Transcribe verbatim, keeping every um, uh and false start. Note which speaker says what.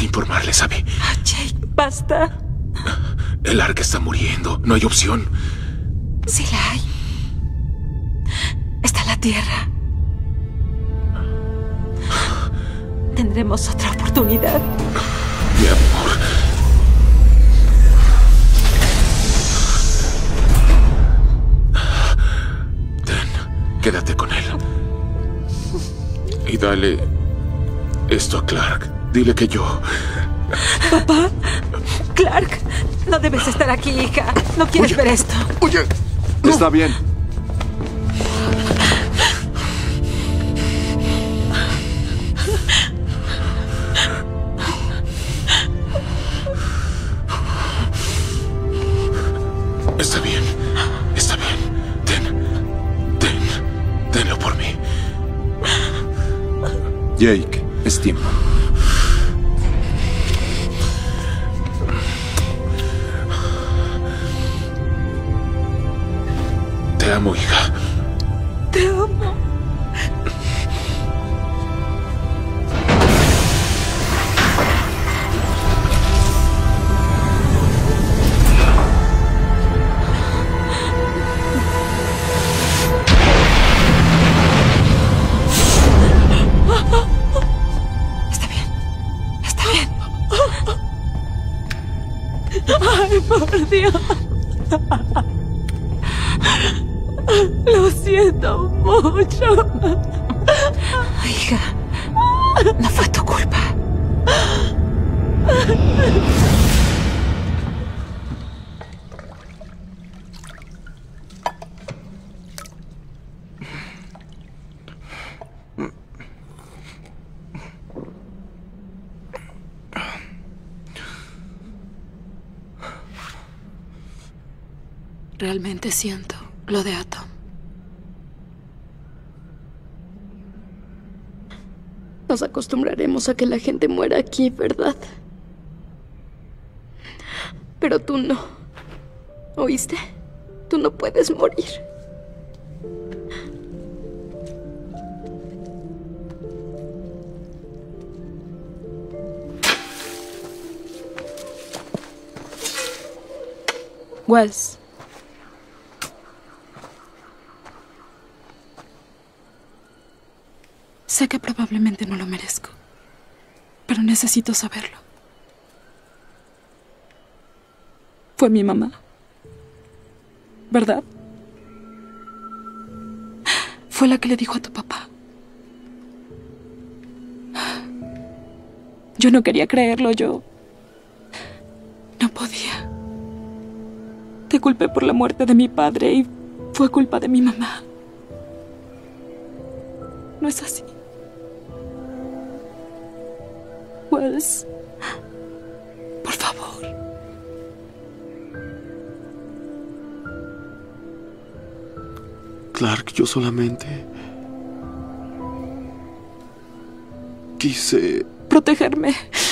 Speaker 1: que informarles, Abby.
Speaker 2: Ah, Jake, basta.
Speaker 1: El Ark está muriendo. No hay opción.
Speaker 2: Sí la hay. Está la Tierra. Tendremos otra oportunidad.
Speaker 1: Mi amor. Ten, quédate con él. Y dale esto a Clark. Dile que yo...
Speaker 2: Papá. Clark, no debes estar aquí, hija. No quieres
Speaker 1: Oye,
Speaker 2: ver esto.
Speaker 1: Oye.
Speaker 3: No. Está bien.
Speaker 1: Está bien. Está bien. Ten. Ten. Tenlo por mí.
Speaker 3: Jake, es tiempo.
Speaker 1: Te amo, hija.
Speaker 2: Te amo. Está bien. Está bien. Ay, por Dios. Lo siento mucho. Hija, no fue tu culpa. Realmente siento lo de Atom.
Speaker 4: Nos acostumbraremos a que la gente muera aquí, ¿verdad? Pero tú no. ¿Oíste? Tú no puedes morir.
Speaker 2: Wells. Sé que probablemente no lo merezco, pero necesito saberlo. Fue mi mamá, ¿verdad? Fue la que le dijo a tu papá. Yo no quería creerlo, yo no podía. Te culpé por la muerte de mi padre y fue culpa de mi mamá. ¿No es así? Wells, por favor.
Speaker 3: Clark, yo solamente... quise...
Speaker 2: protegerme.